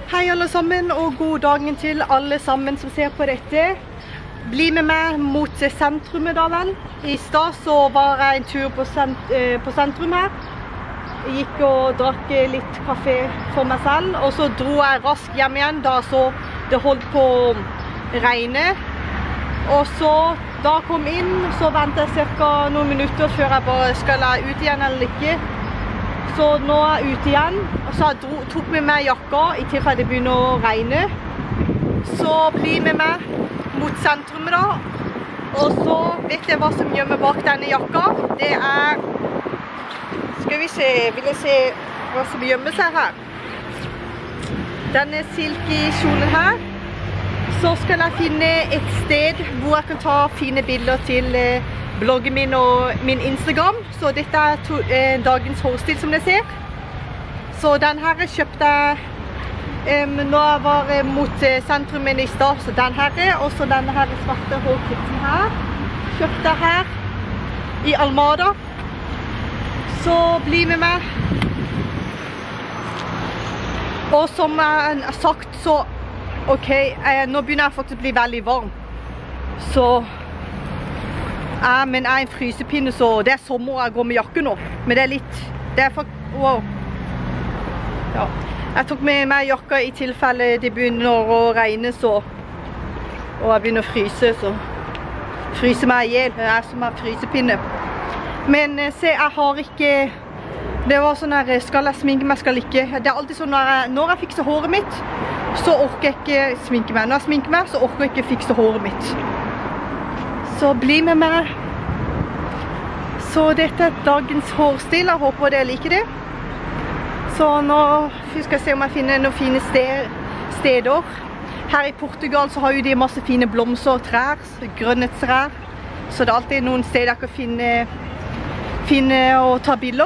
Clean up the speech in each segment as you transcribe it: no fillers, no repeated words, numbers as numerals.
Hei alle sammen, og god dagen til alle sammen som ser på dette. Bli med meg mot sentrumet da vel. I stad så var jeg en tur på sentrum her. Jeg gikk og drakk litt kaffe for meg selv, og så dro jeg raskt hjem igjen da så det holdt på å regne. Og så da kom inn, så ventet jeg cirka noen minutter før jeg bare skal ut igjen eller ikke. Så nå er jeg ute igjen, og så tok med meg jakka i tilfelle det begynner å regne. Så bli med meg mot sentrumet da. Og så vet jeg hva som gjemmer bak denne jakka. Det er... Skal vi se, vil jeg se hva som gjemmer seg her. Denne silkekjolen her. Så skal jeg finne et sted hvor jeg kan ta fine bilder til bloggen min og min Instagram. Så dette er dagens hårstil som dere ser. Så den her kjøpte jeg når jeg var mot sentrumen i stad. Så den her, og så denne her svarte hårklippen her. Kjøpte jeg her i Almada. Så bli med meg. Og som jeg har sagt, så ok, nå begynner jeg faktisk å bli veldig varm. Så men jeg er en frysepinne, så det er sommer jeg går med jakke nå. Men det er litt, det er faktisk, wow. Ja, jeg tok med meg jakka i tilfelle det begynner å regne, så, og jeg begynner å fryse, så fryser meg ihjel. Det er som en frysepinne. Men se, jeg har ikke, det var sånn her, skal jeg sminke meg, skal jeg ikke. Det er alltid sånn, når jeg fikser håret mitt, så orker jeg ikke sminke meg. Når jeg sminker meg, så orker jeg ikke fikse håret mitt. Så bli med meg. Så dette er dagens hårstil, jeg håper dere liker det. Så nå skal jeg se om jeg finner noen fine steder. Her i Portugal så har jo de masse fine blomster og trær, grønne trær. Så det er alltid noen steder jeg kan finne og ta bilder.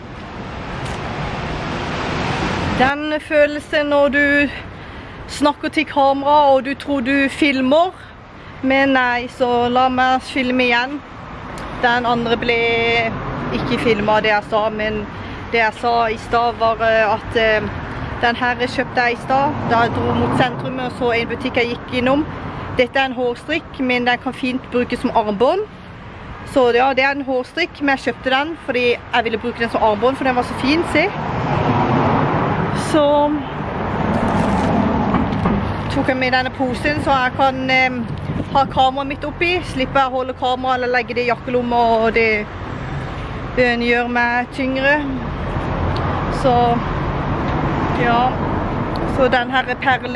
Den følelsen når du snakker til kamera og du tror du filmer, men nei, så la meg filme igjen. Den andre ble ikke filmet det jeg sa, men det jeg sa i stad var at den her kjøpte jeg i stad, da jeg dro mot sentrumet og så en butikk jeg gikk innom. Dette er en hårstrikk, men den kan fint brukes som armbånd. Så ja, det er en hårstrikk, men jeg kjøpte den fordi jeg ville bruke den som armbånd, for den var så fin, se. Så tok jeg med denne posen, så jeg kan ha kameraet mitt oppi, slipper jeg å holde kamera eller legge det i jakkelomma, og det gjør meg tyngre. Så, ja. Så den her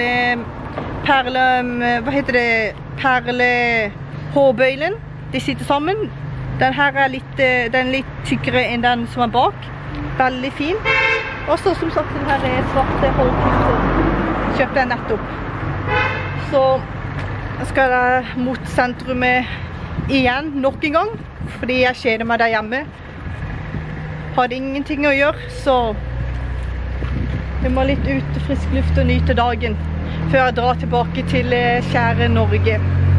hva heter det? Perle-hårbøylen. De sitter sammen. Den her er litt tykkere enn den som er bak. Veldig fin. Og så som sagt, den her er svarte hårklippen. Kjøpte jeg nettopp. Så skal jeg mot sentrumet igjen, nok en gang. Fordi jeg kjeder meg der hjemme. Hadde ingenting å gjøre, så jeg må litt ut i frisk luft og nyte dagen før jeg drar tilbake til kjære Norge.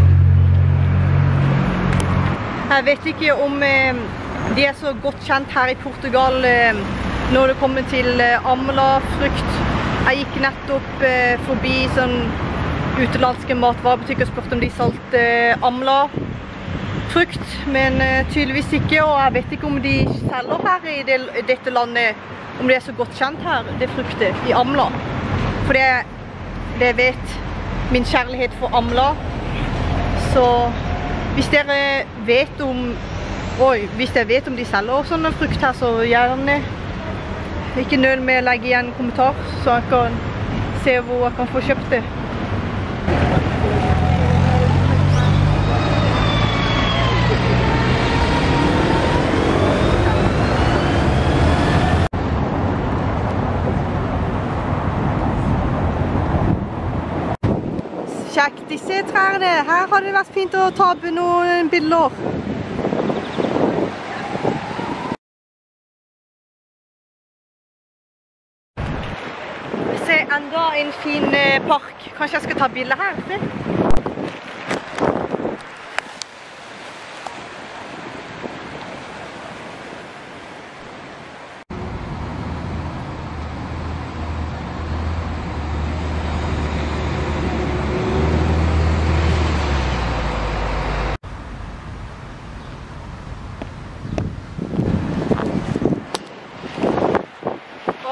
Jeg vet ikke om de er så godt kjent her i Portugal når det kommer til amla-frukt. Jeg gikk nettopp forbi sånn utenlandske matvarebutikker og spurte om de solgte amla-frukt, men tydeligvis ikke, og jeg vet ikke om de selger her i dette landet, om det er så godt kjent her, det fruktet i amla. For det vet min kjærlighet for amla, så hvis dere vet om de selger sånne frukt her, så gjerne ikke nøl med å legge igjen en kommentar, så jeg kan se hvor jeg kan få kjøpt det. Sjekk disse trærne. Her har det vært fint å ta noen bilder. Se, enda en fin park. Kanskje jeg skal ta bilder her, se.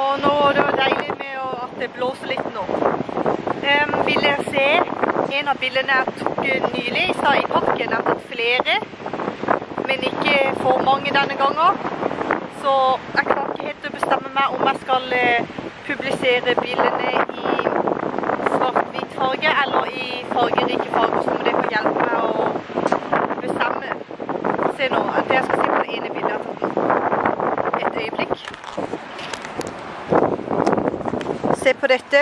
Og nå er det deilig med at det blåser litt nå. Vil dere se en av bildene jeg tok nylig i stad i parken? Jeg har tatt flere, men ikke for mange denne gangen. Så jeg klarer ikke helt å bestemme meg om jeg skal publisere bildene i svart-hvit farge eller i fargerike farger, så må det få hjelpe meg å bestemme. Se nå, at jeg skal se på det ene bildet jeg har tatt nå. Et øyeblikk. Se på dette.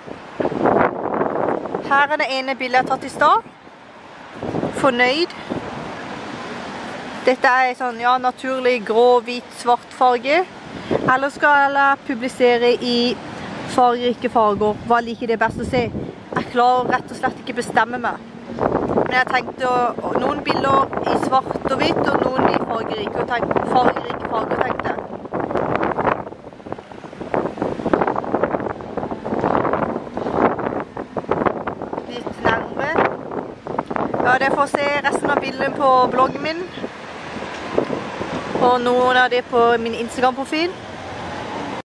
Her er det ene bildet jeg har tatt i stad. Fornøyd. Dette er sånn, ja, naturlig grå, hvit, svart farge. Eller skal jeg publisere i fargerike farger? Hva liker det best å se? Jeg klarer rett og slett ikke bestemme meg. Men jeg tenkte noen bilder i svart og hvitt, og noen i fargerike farger, tenkte jeg. Litt nærmere. Ja, det får se resten av bildene på bloggen min. Og noen av det på min Instagram-profil.